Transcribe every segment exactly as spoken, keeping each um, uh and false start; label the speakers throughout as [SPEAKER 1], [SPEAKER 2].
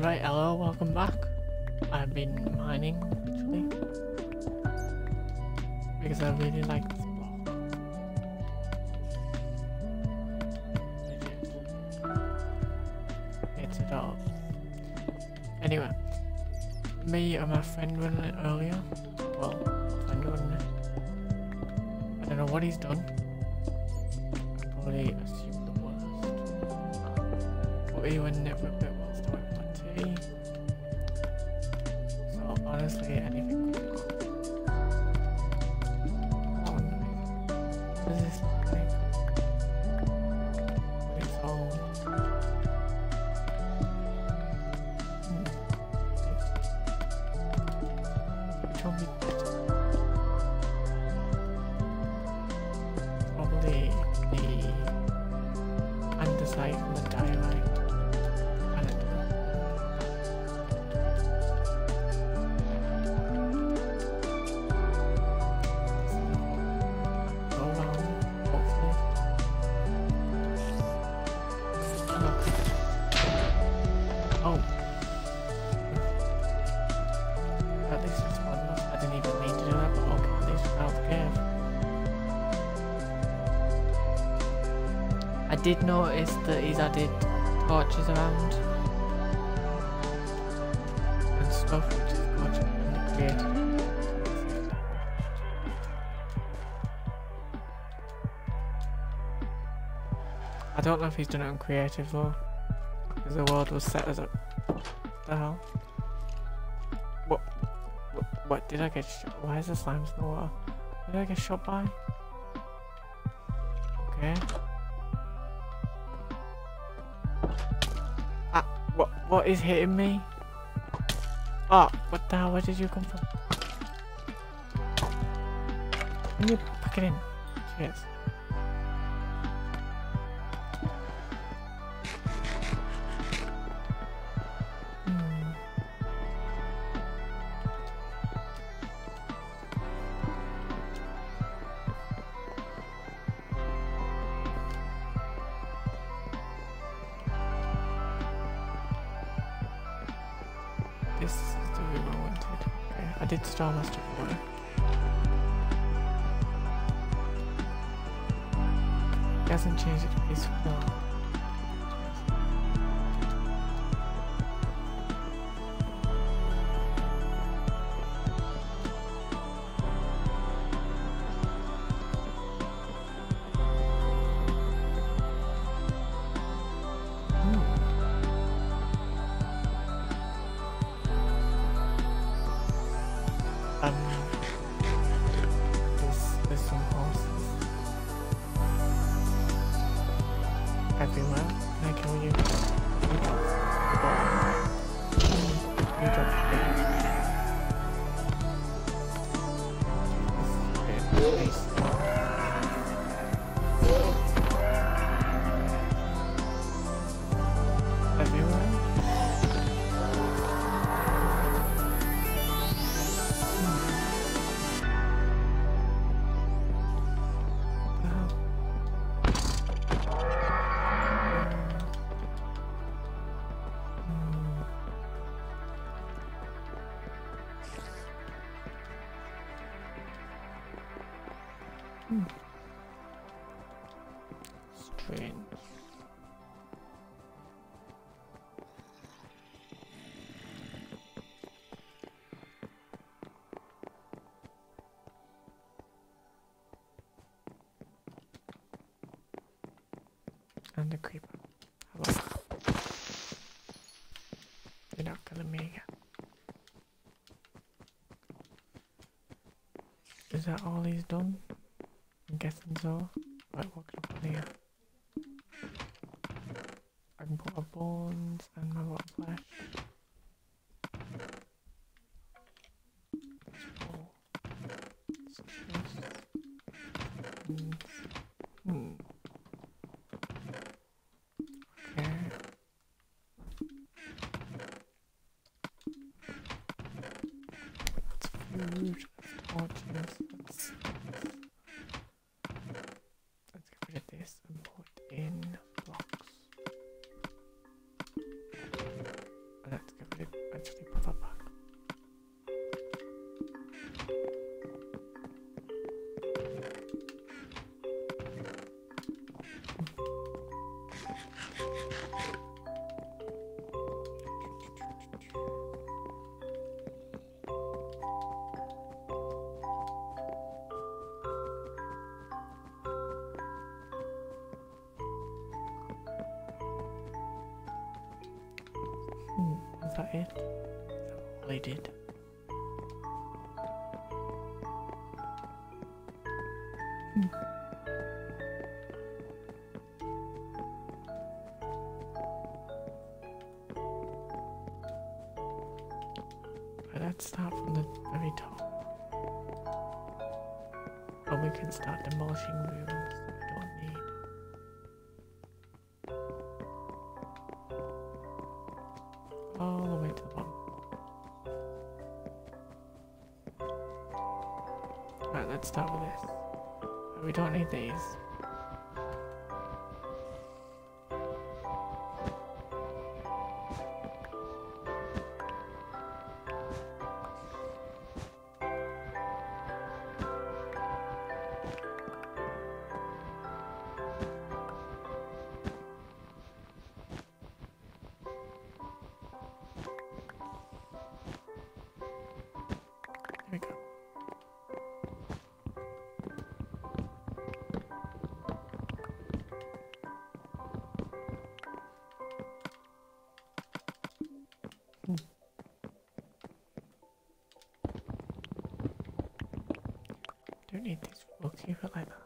[SPEAKER 1] Right, hello, welcome back. I've been mining, literally, because I really like this block. Legit. It's it all. Anyway, me and my friend were in it earlier. Well, my friend were in it. I don't know what he's done. I probably assumed the worst. But he went in it for a bit while starting my tea. So honestly, anything could go. Oh, what does this look like? But it's all... Hmm. Which one would be better? Probably the andesite and the diorite. I don't know. Go around, hopefully. Look. Oh. At least it's one enough. I didn't even mean to do that, but okay, at least we're out of the cave. I did notice that he's added torches around and stuff, which is good and creative. I don't know if he's done it on creative though, because the world was set as a... What the hell? What? What, what did I get shot? Why is the slimes in the water? What did I get shot by? Okay. Ah, what, what is hitting me? Oh, what the hell, where did you come from? Can you pack it in? Cheers. Hmm. This is the room I wanted. Okay, I did store my stuff away. It hasn't changed it to peaceful. Um, there's, there's some horses everywhere. Can I kill you? You drop the ball. You drop the ball. This is nice. Everywhere? Hmm. Strange. And the creeper. Hello. You're not killing me again. Is that all he's done? I'm guessing so. Right, what can I put here? I can put my bones and my rotten flesh. Oh. Hmm. Hmm. Okay. That's food. That's torches. That's... Let's get rid of this and put in blocks. Let's go actually put that back. Hmm, is that it? Is that all I did? Hmm. Right, let's start from the very top. Or we can start demolishing rooms that we don't need. All the way to the bottom. Right, let's start with this. We don't need these. There we go. Hmm. Don't need this. We'll keep it like that.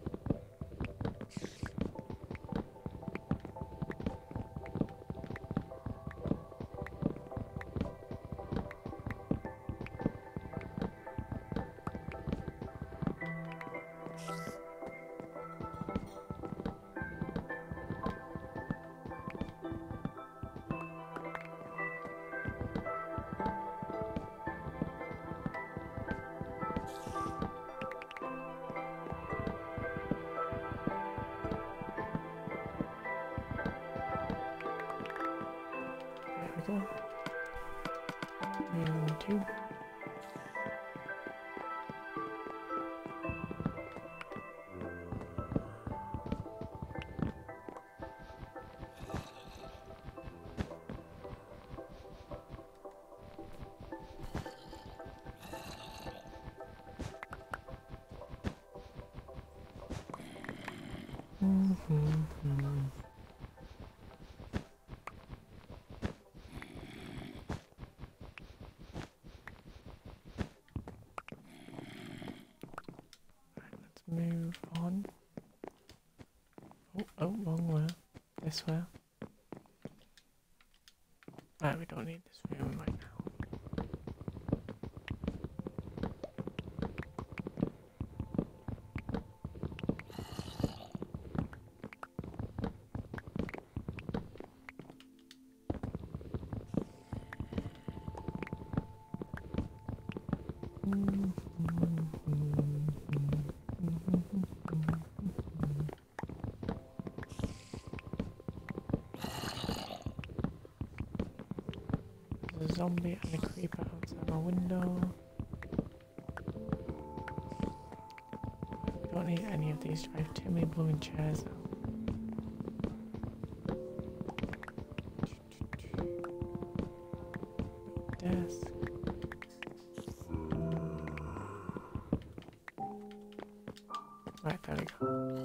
[SPEAKER 1] There we go. And two. Mm-hmm. Let's move on. Oh, oh, wrong way. This way. Right, we don't need this room right now. There's a zombie and a creeper outside my window. We don't need any of these. I have too many blooming chairs now. Desk. Right, there we go.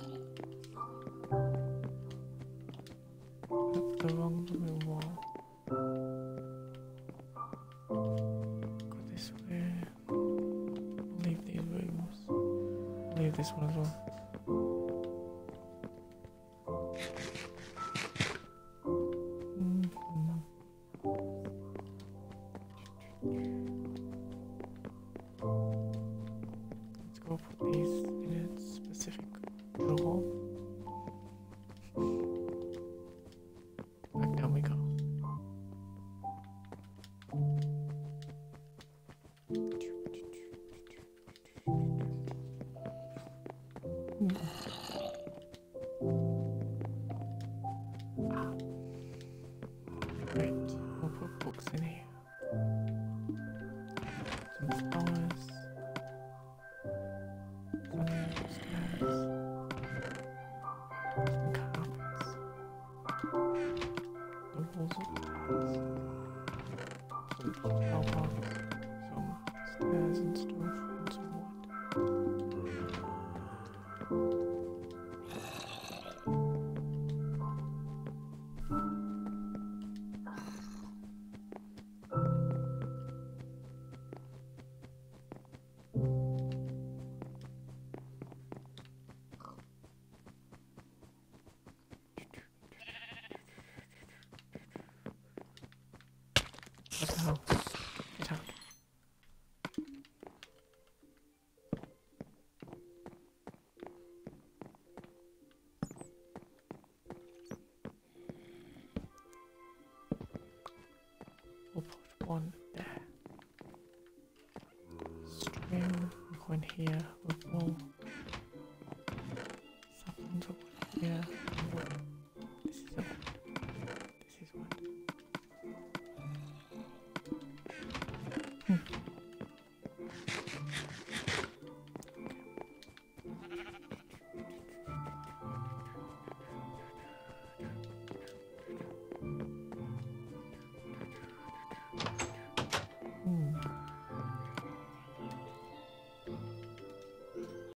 [SPEAKER 1] That's the wrong blooming wall. Go this way. I'll leave these rooms. I'll leave this one as well. Let's go put these in a specific drawer. Back down we go. Ah. Great. We'll put books in here. help out some stairs and stuff and some wood. What the hell? Get out. We'll put one there. String, one here with wool.